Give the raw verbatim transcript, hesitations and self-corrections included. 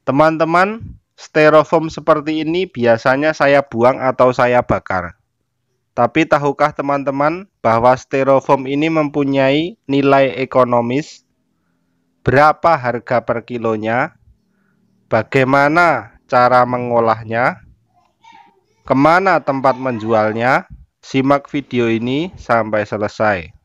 Teman-teman, styrofoam seperti ini biasanya saya buang atau saya bakar. Tapi tahukah teman-teman bahwa styrofoam ini mempunyai nilai ekonomis? Berapa harga per kilonya? Bagaimana cara mengolahnya? Kemana tempat menjualnya? Simak video ini sampai selesai.